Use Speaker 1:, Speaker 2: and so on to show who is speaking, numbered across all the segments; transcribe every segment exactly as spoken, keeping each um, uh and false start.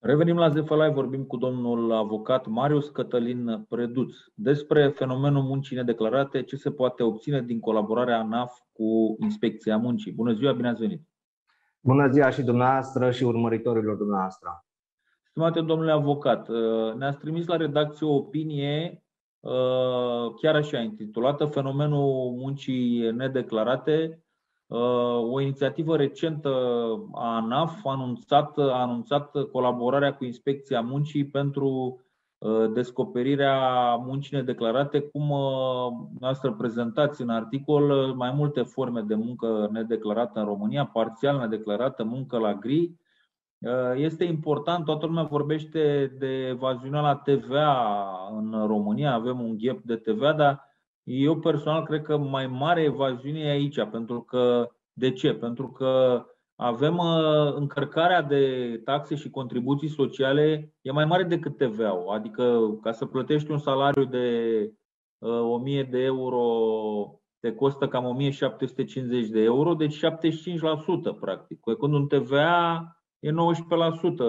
Speaker 1: Revenim la Z F Live, vorbim cu domnul avocat Marius Cătălin Preduț despre fenomenul muncii nedeclarate, ce se poate obține din colaborarea ANAF cu Inspecția Muncii. Bună ziua, bine ați venit!
Speaker 2: Bună ziua și dumneavoastră și urmăritorilor dumneavoastră!
Speaker 1: Stimate domnule avocat, ne-ați trimis la redacție o opinie chiar așa intitulată Fenomenul muncii nedeclarate. O inițiativă recentă a ANAF a anunțat, a anunțat colaborarea cu Inspecția Muncii pentru descoperirea muncii nedeclarate, cum noastră prezentați în articol mai multe forme de muncă nedeclarată în România, parțial nedeclarată, muncă la gri. Este important, toată lumea vorbește de evaziunea la T V A în România, avem un gap de T V A, dar eu personal cred că mai mare evaziune e aici. Pentru că, de ce? Pentru că avem încărcarea de taxe și contribuții sociale e mai mare decât T V A-ul. Adică ca să plătești un salariu de o mie de euro te costă cam o mie șapte sute cincizeci de euro, deci șaptezeci și cinci la sută practic. Când un T V A e nouăsprezece la sută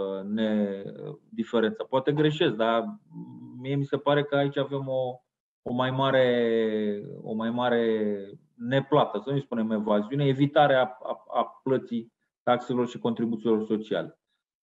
Speaker 1: diferența. Poate greșesc, dar mie mi se pare că aici avem o, o mai mare, o mai mare neplată, să nu spunem evaziune, evitarea a, a plății taxelor și contribuțiilor sociale.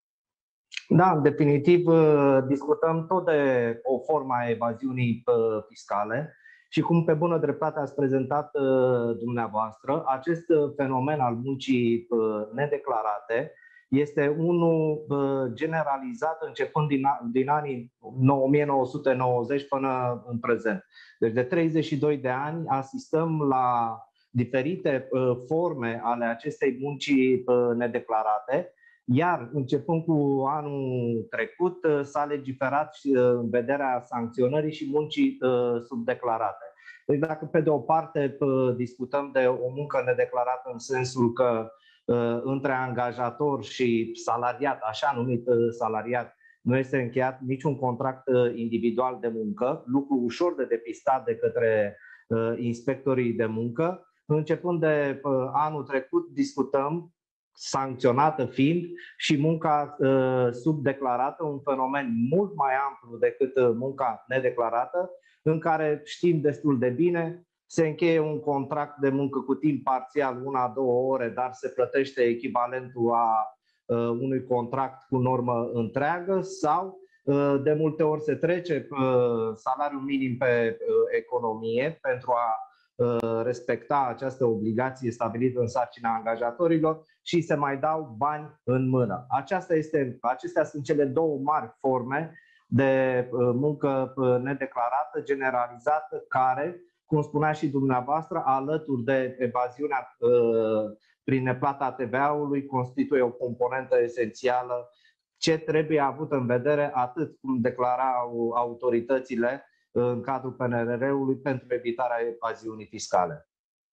Speaker 2: Da, în definitiv discutăm tot de o formă a evaziunii fiscale și cum pe bună dreptate ați prezentat dumneavoastră, acest fenomen al muncii nedeclarate este unul generalizat începând din, din anii o mie nouă sute nouăzeci până în prezent. Deci de treizeci și doi de ani asistăm la diferite forme ale acestei muncii nedeclarate, iar începând cu anul trecut s-a legiferat în vederea sancționării și muncii subdeclarate. Deci dacă pe de o parte discutăm de o muncă nedeclarată în sensul că între angajator și salariat, așa numit salariat, nu este încheiat niciun contract individual de muncă, lucru ușor de depistat de către inspectorii de muncă. Începând de anul trecut discutăm, sancționată fiind, și munca subdeclarată, un fenomen mult mai amplu decât munca nedeclarată, în care știm destul de bine, se încheie un contract de muncă cu timp parțial, una-două ore, dar se plătește echivalentul a uh, unui contract cu normă întreagă sau uh, de multe ori se trece uh, salariul minim pe uh, economie pentru a uh, respecta această obligație stabilită în sarcina angajatorilor și se mai dau bani în mână. Aceasta este, acestea sunt cele două mari forme de uh, muncă uh, nedeclarată, generalizată, care, cum spunea și dumneavoastră, alături de evaziunea uh, prin neplata T V A-ului, constituie o componentă esențială ce trebuie avut în vedere, atât cum declarau autoritățile în cadrul P N R R-ului, pentru evitarea evaziunii fiscale.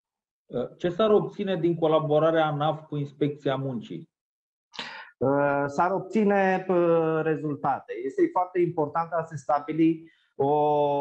Speaker 1: Ce s-ar obține din colaborarea ANAF cu Inspecția Muncii?
Speaker 2: Uh, s-ar obține uh, rezultate. Este foarte important a se stabili o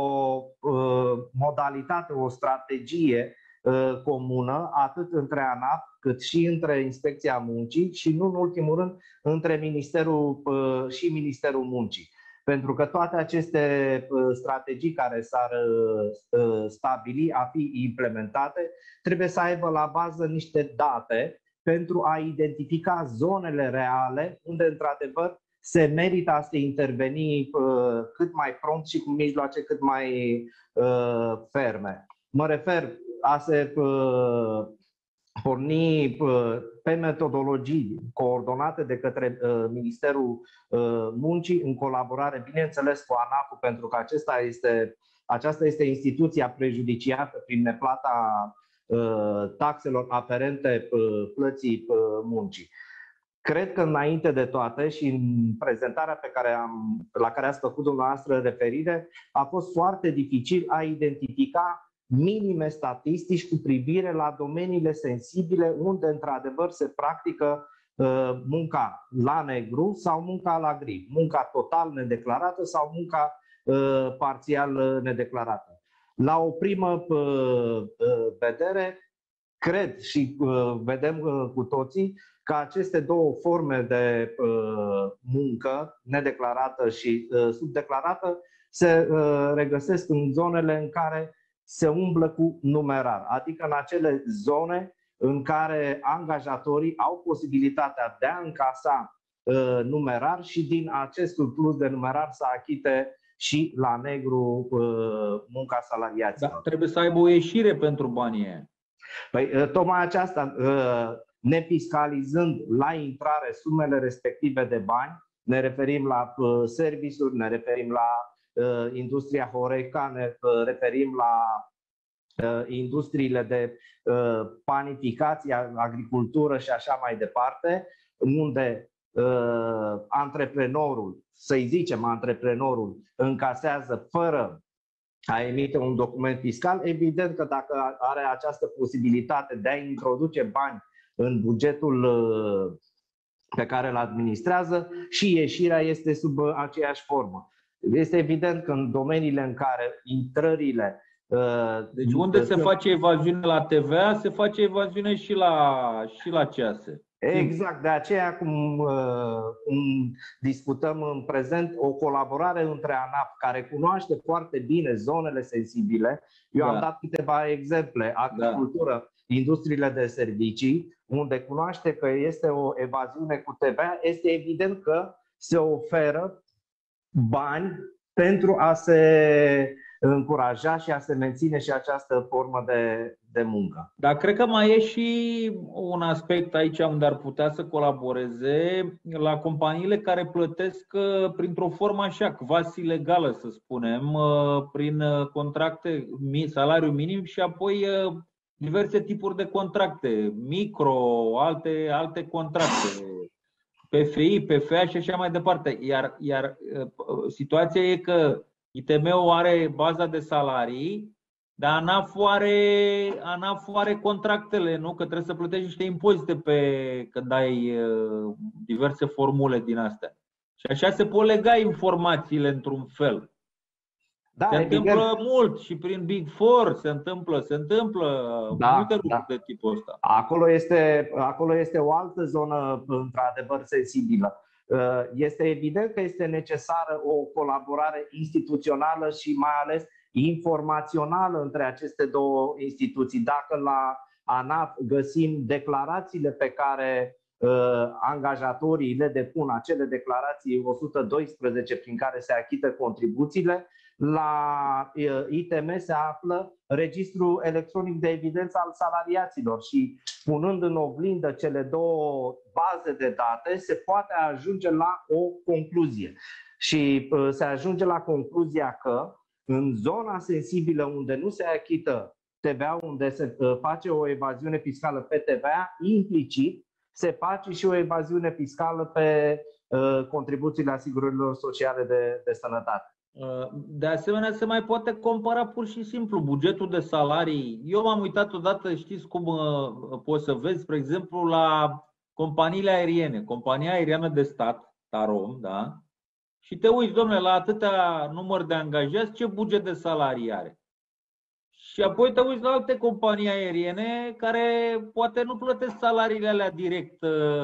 Speaker 2: uh, modalitate, o strategie uh, comună, atât între ANAF cât și între Inspecția Muncii și, nu în ultimul rând, între Ministerul uh, și Ministerul Muncii. Pentru că toate aceste uh, strategii care s-ar uh, stabili a fi implementate trebuie să aibă la bază niște date pentru a identifica zonele reale unde, într-adevăr, se merită a se interveni uh, cât mai prompt și cu mijloace cât mai uh, ferme. Mă refer a se uh, porni uh, pe metodologii coordonate de către uh, Ministerul uh, Muncii, în colaborare, bineînțeles, cu ANAF-ul, pentru că acesta este, aceasta este instituția prejudiciată prin neplata uh, taxelor aferente uh, plății uh, muncii. Cred că, înainte de toate, și în prezentarea pe care am, la care ați făcut dumneavoastră referire, a fost foarte dificil a identifica minime statistici cu privire la domeniile sensibile unde, într-adevăr, se practică uh, munca la negru sau munca la gri, munca total nedeclarată sau munca uh, parțial nedeclarată. La o primă uh, vedere, cred și uh, vedem uh, cu toții că aceste două forme de uh, muncă, nedeclarată și uh, subdeclarată, se uh, regăsesc în zonele în care se umblă cu numerar, adică în acele zone în care angajatorii au posibilitatea de a încasa uh, numerar și din acest surplus de numerar să achite și la negru uh, munca salariaților.
Speaker 1: Da, trebuie să aibă o ieșire pentru banii ăia.
Speaker 2: Păi, uh, tocmai aceasta, uh, nefiscalizând la intrare sumele respective de bani, ne referim la uh, serviciuri, ne referim la uh, industria Horeca, ne uh, referim la uh, industriile de uh, panificație, agricultură și așa mai departe, unde uh, antreprenorul, să-i zicem antreprenorul, încasează fără a emite un document fiscal. Evident că dacă are această posibilitate de a introduce bani în bugetul pe care îl administrează, și ieșirea este sub aceeași formă. Este evident că în domeniile în care intrările...
Speaker 1: Deci unde se face evaziune la T V A, se face evaziune și la, și la C A S.
Speaker 2: Exact, de aceea cum, cum discutăm în prezent, o colaborare între ANAF, care cunoaște foarte bine zonele sensibile. Eu da. am dat câteva exemple: agricultură, da. industriile de servicii, unde cunoaște că este o evaziune cu T V A, este evident că se oferă bani pentru a se încuraja și a se menține și această formă de, de muncă.
Speaker 1: Dar cred că mai e și un aspect aici unde ar putea să colaboreze la companiile care plătesc printr-o formă așa, quasi legală, să spunem, prin contracte, salariu minim și apoi diverse tipuri de contracte, micro, alte, alte contracte, P F I, P F A și așa mai departe. Iar, iar situația e că I T M-ul are baza de salarii, dar ANAF-ul are, ANAF-ul are contractele, nu? Că trebuie să plătești niște impozite pe, când ai diverse formule din astea. Și așa se pot lega informațiile într-un fel.
Speaker 2: Da,
Speaker 1: se întâmplă evident. mult și prin Big Four se întâmplă, se întâmplă
Speaker 2: da,
Speaker 1: multe lucruri
Speaker 2: da.
Speaker 1: de tipul ăsta.
Speaker 2: Acolo este, acolo este o altă zonă într-adevăr sensibilă. Este evident că este necesară o colaborare instituțională și mai ales informațională între aceste două instituții. Dacă la ANAF găsim declarațiile pe care uh, angajatorii le depun, acele declarații o sută doisprezece prin care se achită contribuțiile, la uh, I T M se află Registrul Electronic de Evidență al Salariaților și, punând în oglindă cele două baze de date, se poate ajunge la o concluzie. Și uh, se ajunge la concluzia că în zona sensibilă unde nu se achită T V A, unde se uh, face o evaziune fiscală pe T V A, implicit se face și o evaziune fiscală pe uh, contribuțiile asigurărilor sociale de, de sănătate.
Speaker 1: De asemenea, se mai poate compara pur și simplu bugetul de salarii. Eu m-am uitat odată, știți cum poți să vezi, spre exemplu, la companiile aeriene, compania aeriană de stat, TAROM, da? Și te uiți, domnule, la atâtea număr de angajați, ce buget de salarii are. Și apoi te uiți la alte companii aeriene care poate nu plătesc salariile alea direct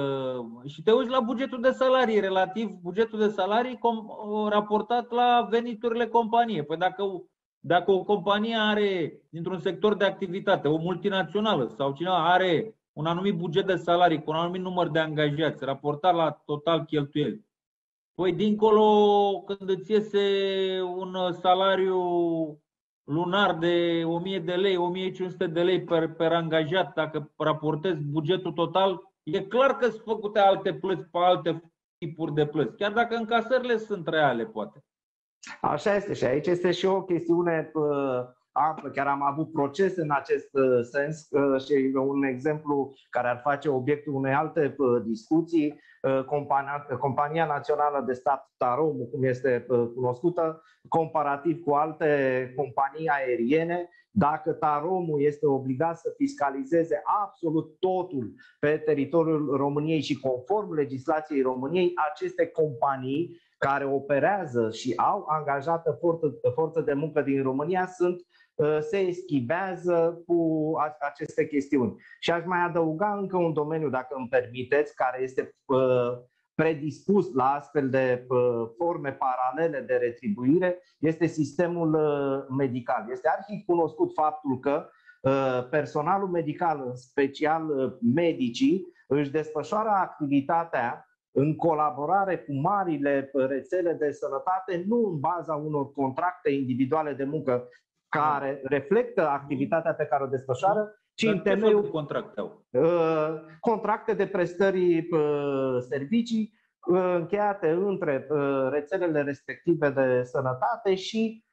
Speaker 1: și te uiți la bugetul de salarii, relativ bugetul de salarii raportat la veniturile companiei. Păi dacă, dacă o companie are, dintr-un sector de activitate, o multinațională sau cineva are un anumit buget de salarii cu un anumit număr de angajați raportat la total cheltuieli, păi dincolo când îți iese un salariu lunar de o mie de lei, o mie cinci sute de lei per, per angajat, dacă raportezi bugetul total, e clar că sunt făcute alte plăți pe alte tipuri de plăți, chiar dacă încasările sunt reale, poate.
Speaker 2: Așa este și aici este și o chestiune uh, amplă. Chiar am avut procese în acest uh, sens uh, și un exemplu care ar face obiectul unei alte uh, discuții. Uh, compania, Compania Națională de Stat, TAROM, cum este uh, cunoscută, comparativ cu alte companii aeriene, dacă TAROM-ul este obligat să fiscalizeze absolut totul pe teritoriul României și conform legislației României, aceste companii care operează și au angajată forță, forță de muncă din România sunt se eschivează cu aceste chestiuni. Și aș mai adăuga încă un domeniu, dacă îmi permiteți, care este predispus la astfel de forme paralele de retribuire, este sistemul medical. Este arhicunoscut faptul că personalul medical, în special medicii, își desfășoară activitatea în colaborare cu marile rețele de sănătate, nu în baza unor contracte individuale de muncă care reflectă activitatea pe care o desfășoară, ci în temeiul
Speaker 1: contracte,
Speaker 2: contracte de prestări servicii încheiate între rețelele respective de sănătate și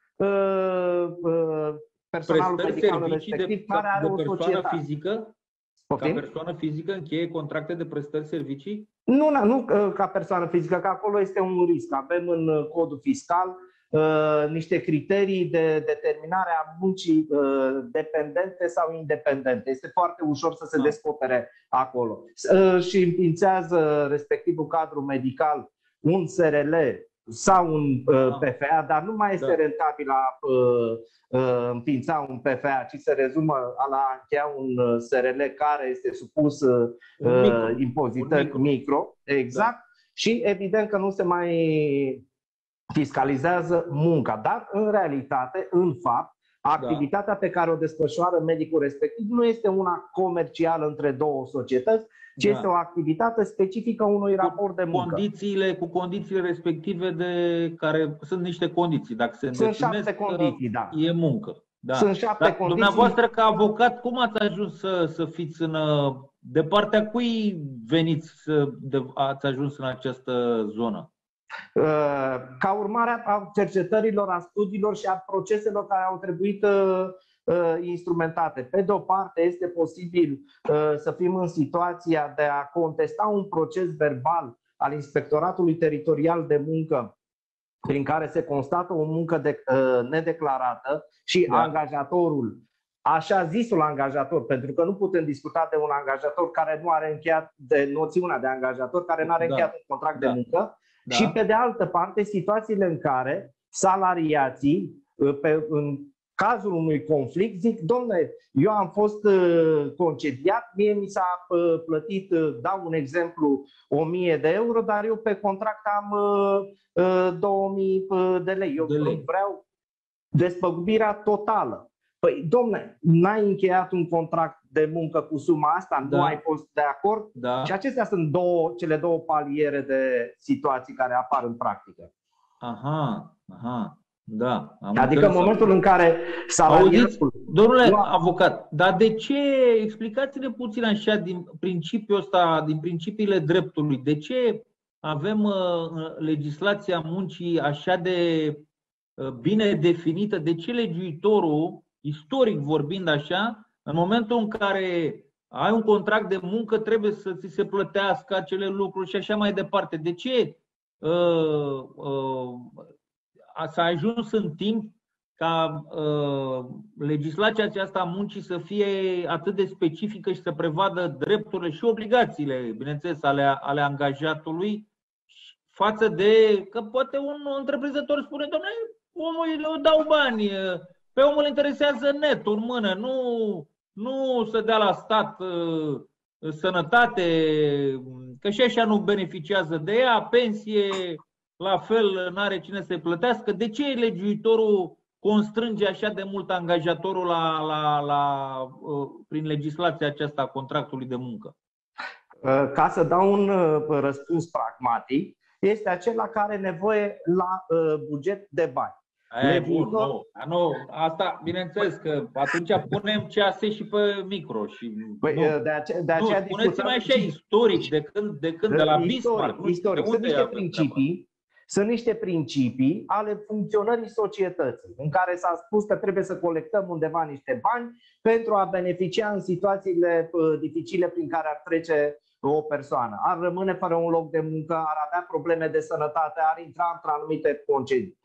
Speaker 2: personalul medical respectiv,
Speaker 1: de,
Speaker 2: care are
Speaker 1: de
Speaker 2: o societate.
Speaker 1: Fizică? Ca persoană fizică încheie contracte de prestări servicii?
Speaker 2: Nu, nu ca persoană fizică, că acolo este un risc. Avem în codul fiscal uh, niște criterii de determinare a muncii uh, dependente sau independente. Este foarte ușor să se
Speaker 1: da. descopere
Speaker 2: acolo. Uh, și înființează respectivul cadru medical un S R L sau un uh, P F A, dar nu mai este da. rentabil a uh, uh, înființa un P F A, ci se rezumă la a încheia un S R L care este supus uh, micro. impozitări micro. micro. Exact. Da. Și evident că nu se mai fiscalizează munca, dar în realitate, în fapt, activitatea da. pe care o desfășoară medicul respectiv nu este una comercială între două societăți, ci da. este o activitate specifică unui raport de muncă.
Speaker 1: Condițiile, cu condițiile respective de care sunt niște condiții. Dacă se
Speaker 2: sunt șapte condiții, da.
Speaker 1: E muncă. Da.
Speaker 2: Sunt șapte
Speaker 1: Dar
Speaker 2: condiții.
Speaker 1: Dumneavoastră, ca avocat, cum ați ajuns să, să fiți în... De partea cui veniți să de, ați ajuns în această zonă?
Speaker 2: Ca urmare a cercetărilor, a studiilor și a proceselor care au trebuit instrumentate. Pe de o parte, este posibil să fim în situația de a contesta un proces verbal al Inspectoratului Teritorial de Muncă prin care se constată o muncă de, nedeclarată și da. angajatorul, așa zisul angajator, pentru că nu putem discuta de un angajator care nu are încheiat, de noțiunea de angajator, care nu are da. încheiat un contract da. de muncă, da. și pe de altă parte situațiile în care salariații, pe, în cazul unui conflict, zic, domnule, eu am fost uh, concediat, mie mi s-a uh, plătit, uh, dau un exemplu, o mie de euro, dar eu pe contract am uh, uh, două mii de lei. Eu
Speaker 1: de lei.
Speaker 2: vreau despăgubirea totală. Păi, domnule, n-ai încheiat un contract de muncă cu suma asta, da. nu ai fost de acord?
Speaker 1: Da.
Speaker 2: Și acestea sunt două, cele două paliere de situații care apar în practică.
Speaker 1: Aha, aha. Da, am
Speaker 2: adică în momentul în care salariatul...
Speaker 1: Domnule avocat, dar de ce, explicați-ne puțin așa din principiul ăsta, din principiile dreptului, de ce avem uh, legislația muncii așa de uh, bine definită, de ce legiuitorul, istoric vorbind așa, în momentul în care ai un contract de muncă trebuie să ți se plătească acele lucruri și așa mai departe. De ce uh, uh, s-a ajuns în timp ca uh, legislația aceasta a muncii să fie atât de specifică și să prevadă drepturile și obligațiile, bineînțeles, ale, ale angajatului față de că poate un întreprinzător spune, dom'le, omul îi dau bani, pe omul îl interesează netul în mână, nu, nu să dea la stat uh, sănătate, că și așa nu beneficiază de ea, pensie, la fel n-are cine să-i plătească. De ce legiuitorul constrânge așa de mult angajatorul la, la, la, prin legislația aceasta a contractului de muncă?
Speaker 2: Ca să dau un răspuns pragmatic, este acela care are nevoie la buget de bani.
Speaker 1: E, bun, nu. nu. Asta, bineînțeles că atunci punem C A S și pe micro. Și,
Speaker 2: păi,
Speaker 1: nu.
Speaker 2: De aceea, de aceea
Speaker 1: nu, spuneți-mi așa istoric, de când, de, când, de la Bismarck.
Speaker 2: Istoric, istoric. Sunt niște principii. Sunt niște principii ale funcționării societății, în care s-a spus că trebuie să colectăm undeva niște bani pentru a beneficia în situațiile dificile prin care ar trece o persoană. Ar rămâne fără un loc de muncă, ar avea probleme de sănătate, ar intra într anumite concedii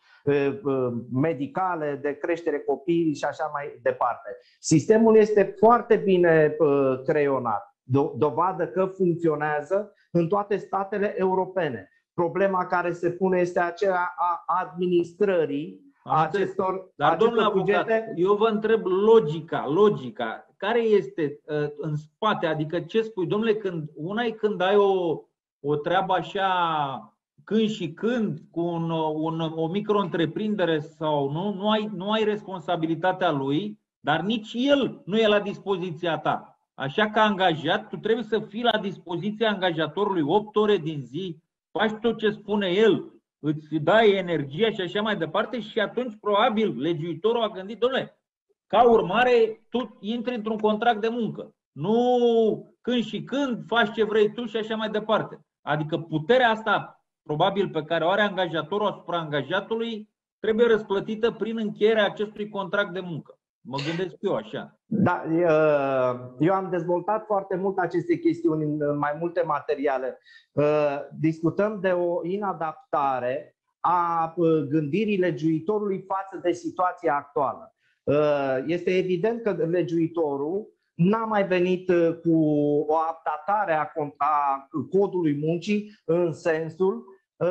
Speaker 2: medicale, de creștere copiii și așa mai departe. Sistemul este foarte bine creionat, dovadă că funcționează în toate statele europene. Problema care se pune este aceea a administrării acestor,
Speaker 1: Dar,
Speaker 2: acestor
Speaker 1: domnule avocat,
Speaker 2: bugete...
Speaker 1: eu vă întreb logica, logica, care este uh, în spate? Adică ce spui? Domnule, când, una e când ai o, o treabă așa când și când, cu un, un, o micro-întreprindere sau nu, nu ai, nu ai responsabilitatea lui, dar nici el nu e la dispoziția ta. Așa că angajat, tu trebuie să fii la dispoziția angajatorului opt ore din zi, faci tot ce spune el, îți dai energia și așa mai departe și atunci probabil legiuitorul a gândit, dom'le, ca urmare tu intri într-un contract de muncă. Nu când și când faci ce vrei tu și așa mai departe. Adică puterea asta probabil pe care o are angajatorul asupra angajatului trebuie răsplătită prin încheierea acestui contract de muncă. Mă gândesc eu așa.
Speaker 2: Da, eu am dezvoltat foarte mult aceste chestiuni în mai multe materiale. Discutăm de o inadaptare a gândirii legiuitorului față de situația actuală. Este evident că legiuitorul n-a mai venit cu o updatare a codului muncii în sensul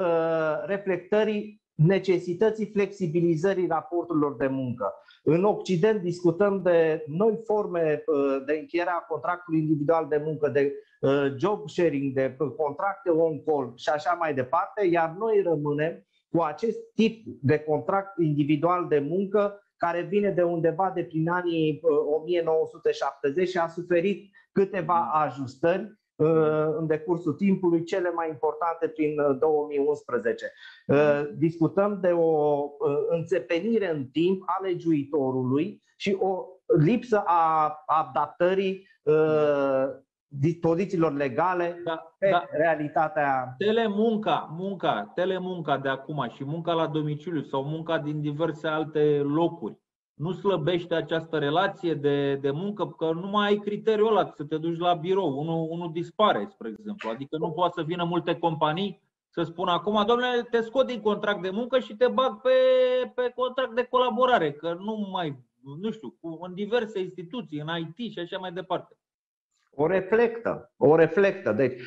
Speaker 2: reflectării necesității flexibilizării raporturilor de muncă. În Occident discutăm de noi forme de încheiere a contractului individual de muncă, de job sharing, de contracte on-call și așa mai departe, iar noi rămânem cu acest tip de contract individual de muncă care vine de undeva de prin anii o mie nouă sute șaptezeci și a suferit câteva ajustări în decursul timpului, cele mai importante prin două mii unsprezece. Discutăm de o înțepenire în timp a legiuitorului și o lipsă a adaptării dispozițiilor legale
Speaker 1: da,
Speaker 2: pe
Speaker 1: da.
Speaker 2: realitatea.
Speaker 1: Telemunca, munca, telemunca de acum și munca la domiciliu sau munca din diverse alte locuri nu slăbește această relație de, de muncă, că nu mai ai criteriul ăla să te duci la birou, unul, unul dispare, spre exemplu. Adică nu poate să vină multe companii să spună acum, domnule, te scot din contract de muncă și te bag pe, pe contract de colaborare, că nu mai, nu știu, în diverse instituții, în I T și așa mai departe.
Speaker 2: O reflectă, o reflectă. Deci,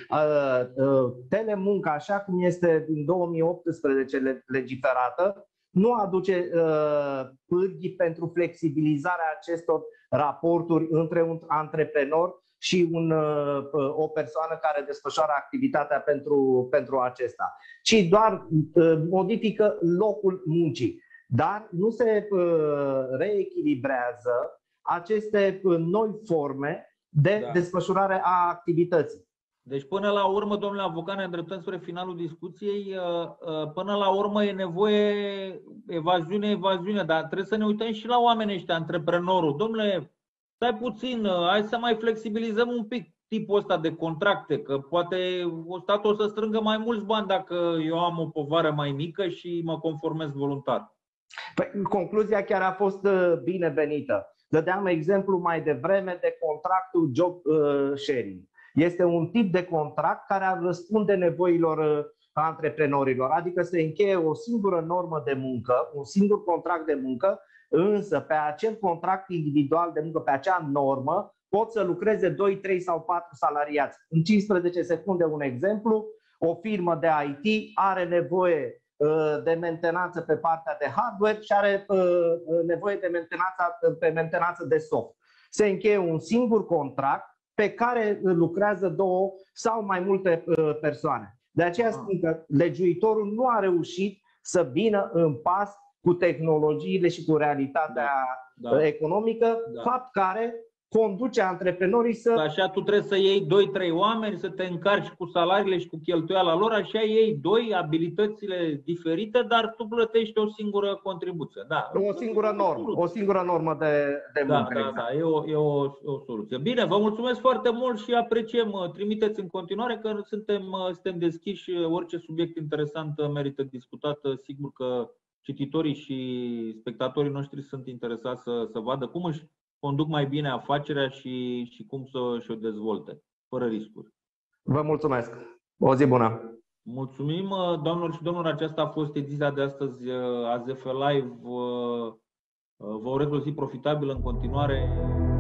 Speaker 2: telemunca, așa cum este din două mii optsprezece legiferată, nu aduce uh, pârghii pentru flexibilizarea acestor raporturi între un antreprenor și un, uh, o persoană care desfășoară activitatea pentru, pentru acesta, ci doar uh, modifică locul muncii. Dar nu se uh, reechilibrează aceste uh, noi forme de da. desfășurare a activității.
Speaker 1: Deci până la urmă, domnule avocat, ne îndreptăm spre finalul discuției. Până la urmă e nevoie evaziune, evaziune, dar trebuie să ne uităm și la oamenii ăștia, antreprenorul. Domnule, stai puțin, hai să mai flexibilizăm un pic tipul ăsta de contracte, că poate statul o să strângă mai mulți bani dacă eu am o povară mai mică și mă conformez voluntar.
Speaker 2: Păi, concluzia chiar a fost binevenită. Dădeam exemplu mai devreme de contractul job sharing. Este un tip de contract care ar răspunde nevoilor antreprenorilor, adică se încheie o singură normă de muncă, un singur contract de muncă, însă pe acel contract individual de muncă, pe acea normă, pot să lucreze doi, trei sau patru salariați. În cincisprezece secunde un exemplu, o firmă de I T are nevoie de mentenanță pe partea de hardware și are nevoie de mentenanță pe mentenanță de soft. Se încheie un singur contract pe care lucrează două sau mai multe persoane. De aceea spun că legiuitorul nu a reușit să vină în pas cu tehnologiile și cu realitatea da, da. economică, da. fapt care conduce antreprenorii să...
Speaker 1: Așa tu trebuie să iei doi trei oameni, să te încarci cu salariile și cu cheltuiala lor, așa iei doi, abilitățile diferite, dar tu plătești o singură contribuție. Da.
Speaker 2: O singură normă, o singură normă de, de
Speaker 1: da,
Speaker 2: muncă.
Speaker 1: Da, exact. da, e, o, e o, o soluție. Bine, vă mulțumesc foarte mult și apreciem. Trimiteți în continuare că suntem, suntem deschiși, orice subiect interesant merită discutat. Sigur că cititorii și spectatorii noștri sunt interesați să, să vadă cum își conduc mai bine afacerea și, și cum să și-o dezvolte, fără riscuri.
Speaker 2: Vă mulțumesc! O zi bună!
Speaker 1: Mulțumim, doamnelor și domnilor, aceasta a fost ediția de astăzi A Z F Live. Vă urez o zi profitabilă în continuare.